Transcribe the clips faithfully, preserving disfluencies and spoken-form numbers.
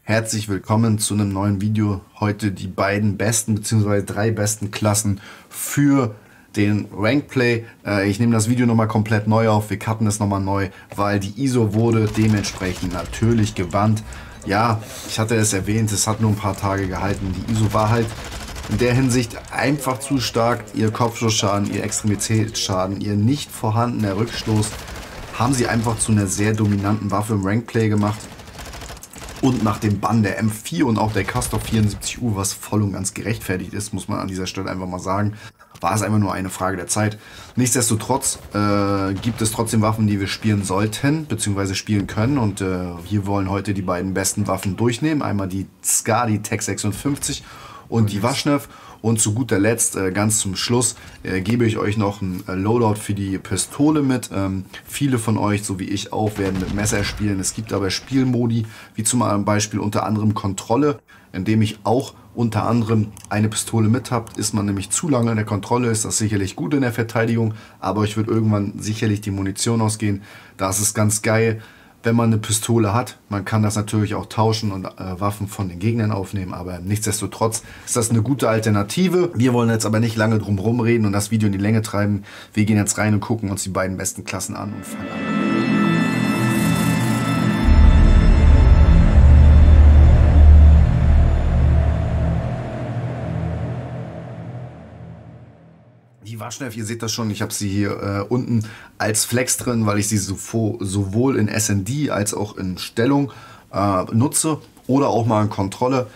Herzlich willkommen zu einem neuen Video. Heute die beiden besten bzw. drei besten Klassen für den Ranked Play. Äh, ich nehme das Video nochmal komplett neu auf. Wir cutten es nochmal neu, weil die I S O wurde dementsprechend natürlich gebannt. Ja, ich hatte es erwähnt, es hat nur ein paar Tage gehalten. Die I S O war halt in der Hinsicht einfach zu stark. Ihr Kopfschussschaden, ihr Extremitätsschaden, ihr nicht vorhandener Rückstoß haben sie einfach zu einer sehr dominanten Waffe im Ranked Play gemacht. Und nach dem Bann der M vier und auch der Castor vierundsiebzig U, was voll und ganz gerechtfertigt ist, muss man an dieser Stelle einfach mal sagen, war es einfach nur eine Frage der Zeit. Nichtsdestotrotz äh, gibt es trotzdem Waffen, die wir spielen sollten, beziehungsweise spielen können. Und äh, hier wollen heute die beiden besten Waffen durchnehmen. Einmal die Skadi Tech sechsundfünfzig und die Washnev. Und zu guter Letzt, äh, ganz zum Schluss, äh, gebe ich euch noch ein äh, Loadout für die Pistole mit. Ähm, viele von euch, so wie ich auch, werden mit Messer spielen. Es gibt aber Spielmodi, wie zum Beispiel unter anderem Kontrolle, in dem ich auch unter anderem eine Pistole mit habt. Ist man nämlich zu lange in der Kontrolle, ist das sicherlich gut in der Verteidigung, aber euch wird irgendwann sicherlich die Munition ausgehen. Da ist es ganz geil, wenn man eine Pistole hat. Man kann das natürlich auch tauschen und äh, Waffen von den Gegnern aufnehmen, aber nichtsdestotrotz ist das eine gute Alternative. Wir wollen jetzt aber nicht lange drum herum reden und das Video in die Länge treiben. Wir gehen jetzt rein und gucken uns die beiden besten Klassen an und fangen an. Die Washnev, ihr seht das schon, ich habe sie hier äh, unten als Flex drin, weil ich sie so, sowohl in S N D als auch in Stellung äh, nutze oder auch mal in Kontrolle.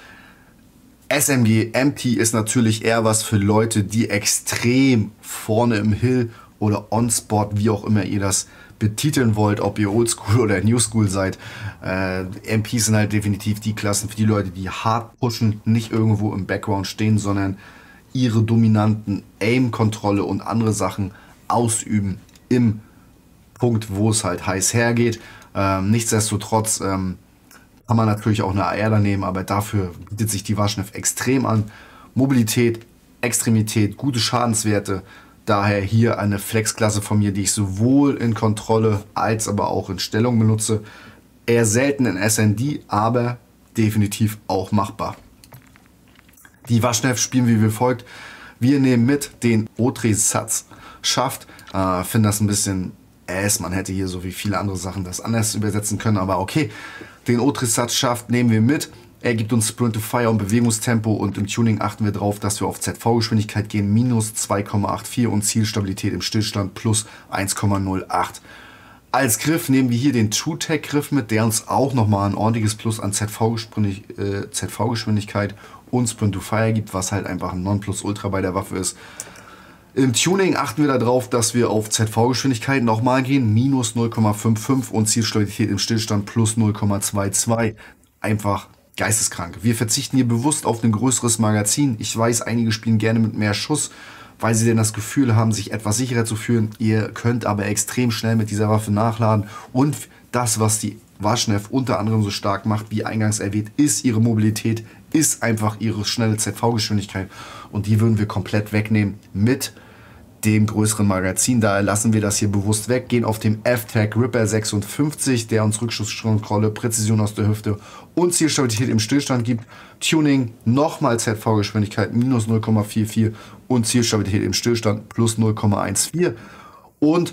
S M G M T ist natürlich eher was für Leute, die extrem vorne im Hill oder On-Spot, wie auch immer ihr das betiteln wollt, ob ihr Oldschool oder Newschool seid. Äh, M Ps sind halt definitiv die Klassen für die Leute, die hart pushen, nicht irgendwo im Background stehen, sondern ihre dominanten Aim-Kontrolle und andere Sachen ausüben im Punkt, wo es halt heiß hergeht. Ähm, nichtsdestotrotz ähm, kann man natürlich auch eine A R da nehmen, aber dafür bietet sich die Washnev extrem an. Mobilität, Extremität, gute Schadenswerte. Daher hier eine Flex-Klasse von mir, die ich sowohl in Kontrolle als aber auch in Stellung benutze. Eher selten in S N D, aber definitiv auch machbar. Die Washnev spielen wie wie folgt. Wir nehmen mit den Otri-Satz Schaft. Äh, finde das ein bisschen ass. Man hätte hier so wie viele andere Sachen das anders übersetzen können, aber okay. Den Otri-Satz Schaft nehmen wir mit. Er gibt uns Sprint to Fire und Bewegungstempo und im Tuning achten wir darauf, dass wir auf Z V-Geschwindigkeit gehen, minus zwei Komma vierundachtzig und Zielstabilität im Stillstand plus eins Komma null acht. Als Griff nehmen wir hier den True-Tech-Griff mit, der uns auch nochmal ein ordentliches Plus an Z V-Geschwindigkeit und Sprint to Fire gibt, was halt einfach ein Nonplusultra bei der Waffe ist. Im Tuning achten wir darauf, dass wir auf Z V-Geschwindigkeit nochmal gehen, minus null Komma fünfundfünfzig und Zielstabilität im Stillstand plus null Komma zweiundzwanzig. Einfach geisteskrank. Wir verzichten hier bewusst auf ein größeres Magazin. Ich weiß, einige spielen gerne mit mehr Schuss, weil sie denn das Gefühl haben, sich etwas sicherer zu fühlen. Ihr könnt aber extrem schnell mit dieser Waffe nachladen. Und das, was die Washnev unter anderem so stark macht, wie eingangs erwähnt, ist ihre Mobilität, ist einfach ihre schnelle Z V-Geschwindigkeit. Und die würden wir komplett wegnehmen mit dem größeren Magazin. Daher lassen wir das hier bewusst weg, gehen auf den F-Tech Ripper sechsundfünfzig, der uns Rückschusskontrolle, Präzision aus der Hüfte und Zielstabilität im Stillstand gibt. Tuning nochmal Z V-Geschwindigkeit minus null Komma vierundvierzig und Zielstabilität im Stillstand plus null Komma vierzehn. Und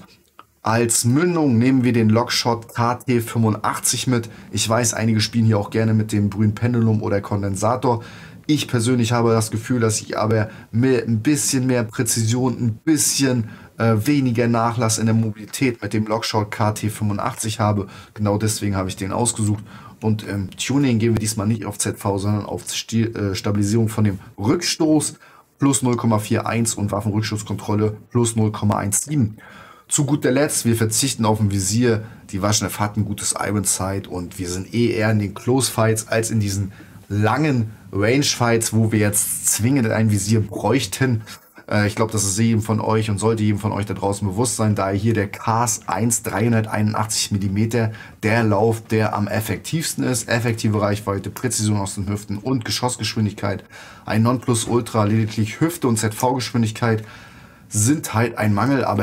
als Mündung nehmen wir den Lockshot K T fünfundachtzig mit. Ich weiß, einige spielen hier auch gerne mit dem Brühen Pendulum oder Kondensator. Ich persönlich habe das Gefühl, dass ich aber mehr, ein bisschen mehr Präzision, ein bisschen äh, weniger Nachlass in der Mobilität mit dem Lockshot K T fünfundachtzig habe. Genau deswegen habe ich den ausgesucht. Und im Tuning gehen wir diesmal nicht auf Z V, sondern auf Stil, äh, Stabilisierung von dem Rückstoß plus null Komma einundvierzig und Waffenrückschusskontrolle plus null Komma siebzehn. Zu guter Letzt, wir verzichten auf ein Visier. Die Washnev hat ein gutes Iron Sight und wir sind eh eher in den Close Fights als in diesen langen Range Fights, wo wir jetzt zwingend ein Visier bräuchten. Äh, ich glaube, das ist jedem von euch und sollte jedem von euch da draußen bewusst sein, da hier der K A S eins dreihunderteinundachtzig Millimeter der Lauf, der am effektivsten ist. Effektive Reichweite, Präzision aus den Hüften und Geschossgeschwindigkeit. Ein Nonplusultra, lediglich Hüfte und Z V-Geschwindigkeit sind halt ein Mangel, aber das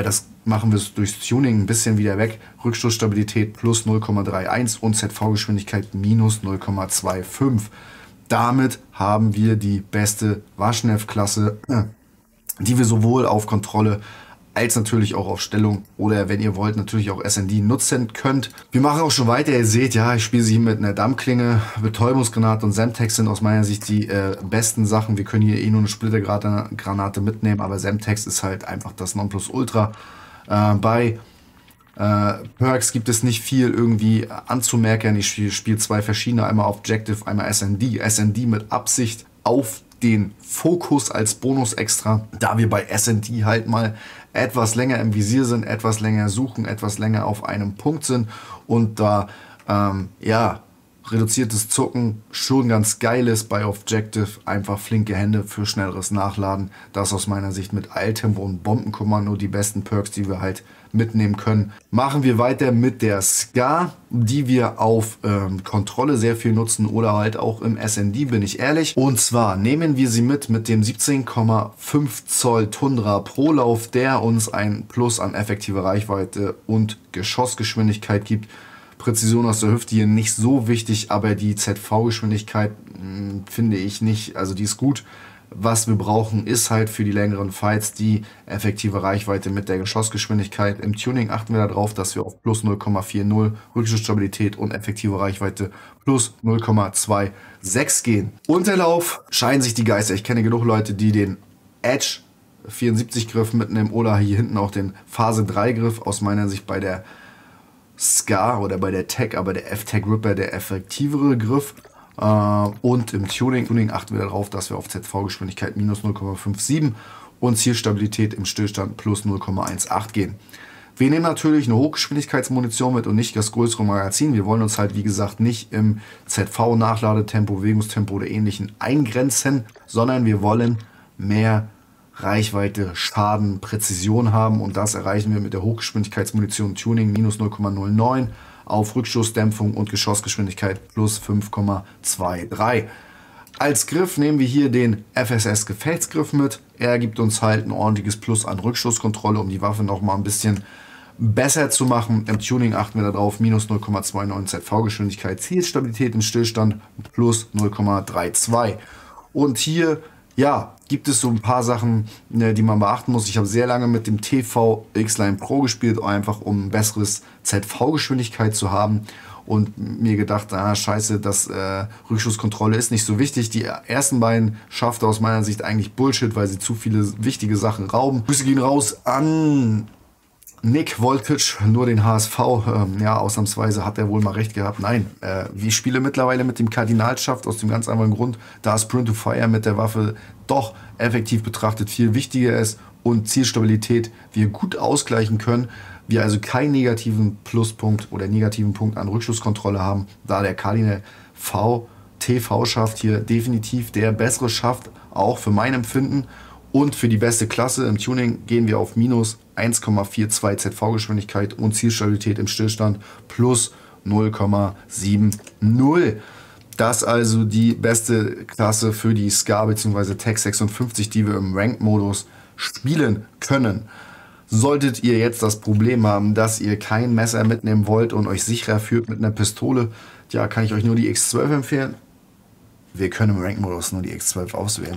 machen wir es durchs Tuning ein bisschen wieder weg. Rückstoßstabilität plus null Komma einunddreißig und Z V-Geschwindigkeit minus null Komma fünfundzwanzig. Damit haben wir die beste Washnev-Klasse, die wir sowohl auf Kontrolle als natürlich auch auf Stellung oder wenn ihr wollt natürlich auch S N D nutzen könnt. Wir machen auch schon weiter. Ihr seht, ja, ich spiele sie hier mit einer Dampfklinge. Betäubungsgranate und Semtex sind aus meiner Sicht die äh, besten Sachen. Wir können hier eh nur eine Splittergranate mitnehmen, aber Semtex ist halt einfach das Nonplusultra. Äh, bei äh, Perks gibt es nicht viel irgendwie anzumerken. Ich spiele spiel zwei verschiedene, einmal Objective, einmal S N D. S N D mit Absicht auf den Fokus als Bonus extra, da wir bei S N D halt mal etwas länger im Visier sind, etwas länger suchen, etwas länger auf einem Punkt sind und da ähm, ja reduziertes Zucken schon ganz geil ist bei Objective, einfach flinke Hände für schnelleres Nachladen. Das aus meiner Sicht mit Eiltempo und Bombenkommando die besten Perks, die wir halt mitnehmen können. Machen wir weiter mit der Scar, die wir auf ähm, Kontrolle sehr viel nutzen oder halt auch im S N D, bin ich ehrlich. Und zwar nehmen wir sie mit mit dem siebzehn Komma fünf Zoll Tundra Prolauf, der uns ein Plus an effektiver Reichweite und Geschossgeschwindigkeit gibt. Präzision aus der Hüfte hier nicht so wichtig, aber die Z V-Geschwindigkeit finde ich nicht, also die ist gut. Was wir brauchen, ist halt für die längeren Fights die effektive Reichweite mit der Geschossgeschwindigkeit. Im Tuning achten wir darauf, dass wir auf plus null Komma vierzig, Rückschussstabilität und effektive Reichweite plus null Komma sechsundzwanzig gehen. Unterlauf scheinen sich die Geister. Ich kenne genug Leute, die den Edge vierundsiebzig Griff mitnehmen oder hier hinten auch den Phase drei Griff. Aus meiner Sicht bei der Scar oder bei der Tech, aber der F-Tech Ripper der effektivere Griff. Äh, und im Tuning, Tuning achten wir darauf, dass wir auf Z V-Geschwindigkeit minus null Komma siebenundfünfzig und Zielstabilität im Stillstand plus null Komma achtzehn gehen. Wir nehmen natürlich eine Hochgeschwindigkeitsmunition mit und nicht das größere Magazin. Wir wollen uns halt, wie gesagt, nicht im Z V-Nachladetempo, Bewegungstempo oder ähnlichen eingrenzen, sondern wir wollen mehr Reichweite, Schaden, Präzision haben und das erreichen wir mit der Hochgeschwindigkeitsmunition Tuning minus null Komma null neun auf Rückstoßdämpfung und Geschossgeschwindigkeit plus fünf Komma dreiundzwanzig. Als Griff nehmen wir hier den F S S Gefechtsgriff mit. Er gibt uns halt ein ordentliches Plus an Rückstoßkontrolle, um die Waffe noch mal ein bisschen besser zu machen. Im Tuning achten wir darauf, minus null Komma neunundzwanzig Z V-Geschwindigkeit, Zielstabilität im Stillstand plus null Komma zweiunddreißig. Und hier, ja, gibt es so ein paar Sachen, die man beachten muss. Ich habe sehr lange mit dem T V X-Line Pro gespielt, einfach um ein besseres Z V-Geschwindigkeit zu haben. Und mir gedacht, ah, scheiße, das äh, Rückschusskontrolle ist nicht so wichtig. Die ersten beiden schaffte aus meiner Sicht eigentlich Bullshit, weil sie zu viele wichtige Sachen rauben. Grüße gehen raus an Nick Voltage, nur den H S V. Ähm, ja, ausnahmsweise hat er wohl mal recht gehabt. Nein, äh, ich spiele mittlerweile mit dem Kardinalschaft aus dem ganz einfachen Grund, da Sprint to Fire mit der Waffe doch effektiv betrachtet viel wichtiger ist und Zielstabilität wir gut ausgleichen können. Wir also keinen negativen Pluspunkt oder negativen Punkt an Rückschusskontrolle haben, da der Cardinal V T V-Schaft hier definitiv der bessere Schaft, auch für mein Empfinden. Und für die beste Klasse im Tuning gehen wir auf minus eins Komma zweiundvierzig Z V-Geschwindigkeit und Zielstabilität im Stillstand plus null Komma siebzig. Das also die beste Klasse für die Scar bzw. Tech sechsundfünfzig, die wir im Ranked-Modus spielen können. Solltet ihr jetzt das Problem haben, dass ihr kein Messer mitnehmen wollt und euch sicherer fühlt mit einer Pistole, ja, kann ich euch nur die X zwölf empfehlen. Wir können im Ranked-Modus nur die X zwölf auswählen.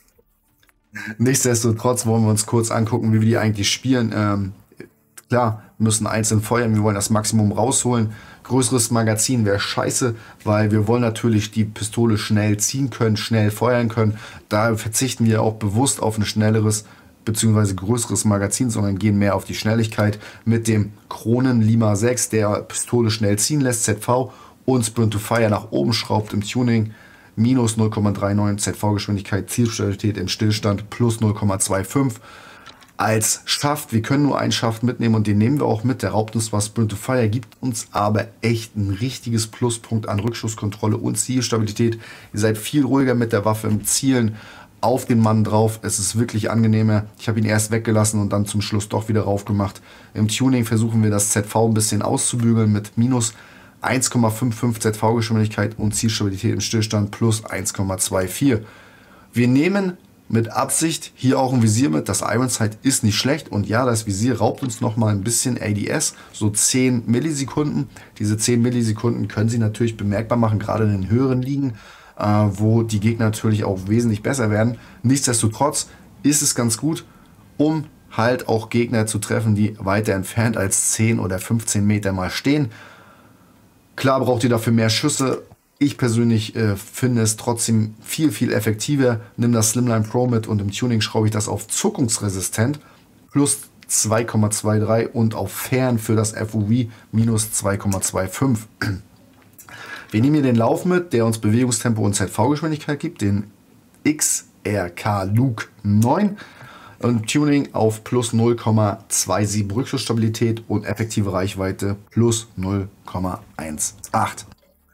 Nichtsdestotrotz wollen wir uns kurz angucken, wie wir die eigentlich spielen. Ähm, klar, wir müssen einzeln feuern, wir wollen das Maximum rausholen. Größeres Magazin wäre scheiße, weil wir wollen natürlich die Pistole schnell ziehen können, schnell feuern können. Da verzichten wir auch bewusst auf ein schnelleres bzw. größeres Magazin, sondern gehen mehr auf die Schnelligkeit mit dem Kronen Lima sechs, der Pistole schnell ziehen lässt, Z V, und Sprint to Fire nach oben schraubt im Tuning. Minus null Komma neununddreißig Z V-Geschwindigkeit, Zielstabilität im Stillstand plus null Komma fünfundzwanzig. Als Schaft, wir können nur einen Schaft mitnehmen und den nehmen wir auch mit. Der raubt uns was, Sprint to Fire gibt uns aber echt ein richtiges Pluspunkt an Rückschusskontrolle und Zielstabilität. Ihr seid viel ruhiger mit der Waffe im Zielen auf den Mann drauf. Es ist wirklich angenehmer. Ich habe ihn erst weggelassen und dann zum Schluss doch wieder rauf gemacht. Im Tuning versuchen wir das Z V ein bisschen auszubügeln mit minus eins Komma fünfundfünfzig Z V-Geschwindigkeit und Zielstabilität im Stillstand plus eins Komma vierundzwanzig. Wir nehmen Mit Absicht hier auch ein Visier mit. Das Iron Sight ist nicht schlecht. Und ja, das Visier raubt uns nochmal ein bisschen A D S. So zehn Millisekunden. Diese zehn Millisekunden können Sie natürlich bemerkbar machen, gerade in den höheren Ligen, äh, wo die Gegner natürlich auch wesentlich besser werden. Nichtsdestotrotz ist es ganz gut, um halt auch Gegner zu treffen, die weiter entfernt als zehn oder fünfzehn Meter mal stehen. Klar braucht ihr dafür mehr Schüsse. Ich persönlich äh, finde es trotzdem viel, viel effektiver. Nimm das Slimline Pro mit und im Tuning schraube ich das auf zuckungsresistent plus zwei Komma dreiundzwanzig und auf fern für das F O V minus zwei Komma fünfundzwanzig. Wir nehmen hier den Lauf mit, der uns Bewegungstempo und Z V-Geschwindigkeit gibt, den X R K Luke neun. Und Tuning auf plus null Komma siebenundzwanzig Rückschussstabilität und effektive Reichweite plus null Komma achtzehn.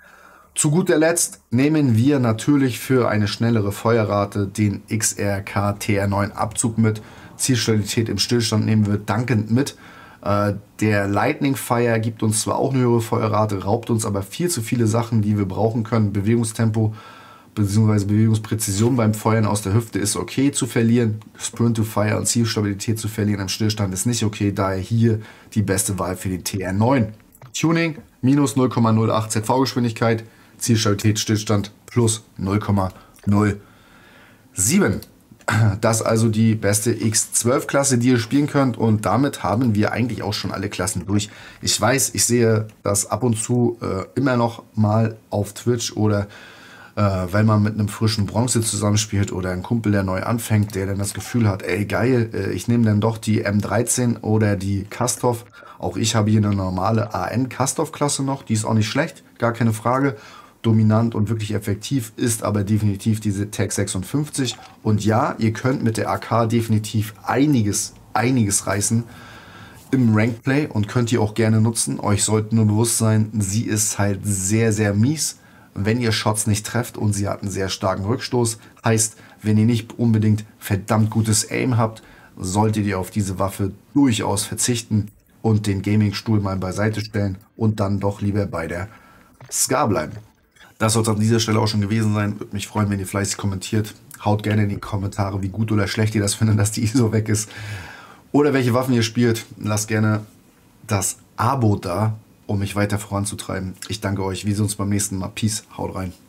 Zu guter Letzt nehmen wir natürlich für eine schnellere Feuerrate den X R K T R neun Abzug mit. Zielstabilität im Stillstand nehmen wir dankend mit. Äh, der Lightning Fire gibt uns zwar auch eine höhere Feuerrate, raubt uns aber viel zu viele Sachen, die wir brauchen können. Bewegungstempo bzw. Bewegungspräzision beim Feuern aus der Hüfte ist okay zu verlieren. Sprint to Fire und Zielstabilität zu verlieren im Stillstand ist nicht okay, daher hier die beste Wahl für den T R neun. Tuning minus null Komma null acht Z V-Geschwindigkeit, Zielstabilität Stillstand plus null Komma null sieben. Das ist also die beste X zwölf Klasse, die ihr spielen könnt, und damit haben wir eigentlich auch schon alle Klassen durch. Ich weiß, ich sehe das ab und zu äh, immer noch mal auf Twitch oder äh, wenn man mit einem frischen Bronze zusammenspielt oder ein Kumpel, der neu anfängt, der dann das Gefühl hat, ey geil, äh, ich nehme dann doch die M dreizehn oder die Kastov. Auch ich habe hier eine normale A N Kastov Klasse noch, die ist auch nicht schlecht, gar keine Frage. Dominant und wirklich effektiv ist aber definitiv diese Tech sechsundfünfzig. Und ja, ihr könnt mit der A K definitiv einiges, einiges reißen im Ranked Play und könnt ihr auch gerne nutzen. Euch sollte nur bewusst sein, sie ist halt sehr, sehr mies, wenn ihr Shots nicht trefft, und sie hat einen sehr starken Rückstoß. Heißt, wenn ihr nicht unbedingt verdammt gutes Aim habt, solltet ihr auf diese Waffe durchaus verzichten und den Gaming-Stuhl mal beiseite stellen und dann doch lieber bei der Scar bleiben. Das soll es an dieser Stelle auch schon gewesen sein. Würde mich freuen, wenn ihr fleißig kommentiert. Haut gerne in die Kommentare, wie gut oder schlecht ihr das findet, dass die I S O weg ist. Oder welche Waffen ihr spielt. Lasst gerne das Abo da, um mich weiter voranzutreiben. Ich danke euch. Wir sehen uns beim nächsten Mal. Peace. Haut rein.